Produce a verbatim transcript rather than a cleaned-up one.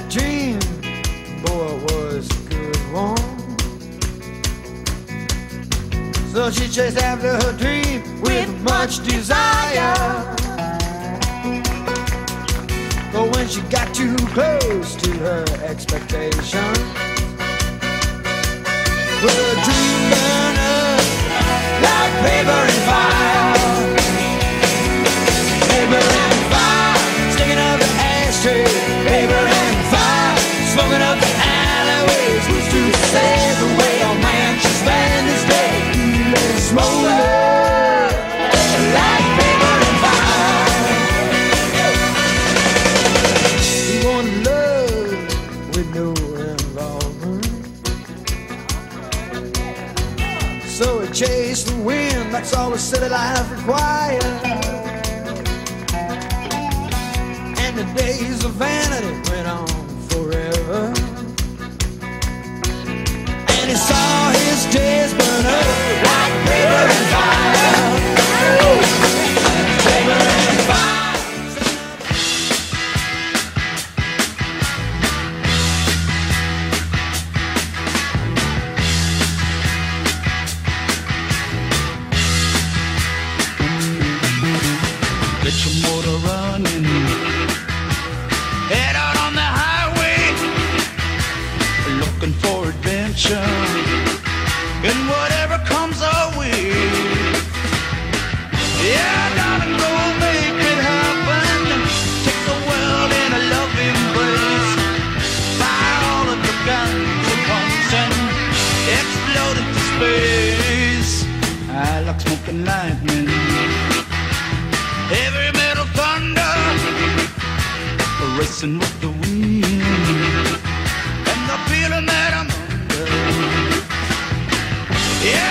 dream, boy, it was a good one. So she chased after her dream with much desire. But when she got too close to her expectation, well, her dream burned up like paper and fire. Paper and fire, sticking up the ashtray. Paper and fire, smoking up the alleyways. Who's to say the way a man should spend his day? Smoking like paper and fire. He wanted love with no involvement, so he chased the wind. That's all the city life required. And the days of vanity went on forever. And he saw his days burn up like paper and fire. Paper and fire. Get your motor running, head out on the highway, looking for adventure and whatever comes our way. Yeah, darling, go make it happen. Take the world in a loving embrace. Fire all of the guns at once and explode into space. I like smoking lightning, heavy metal thunder, racing with the wind, and the feeling that I'm under. Yeah.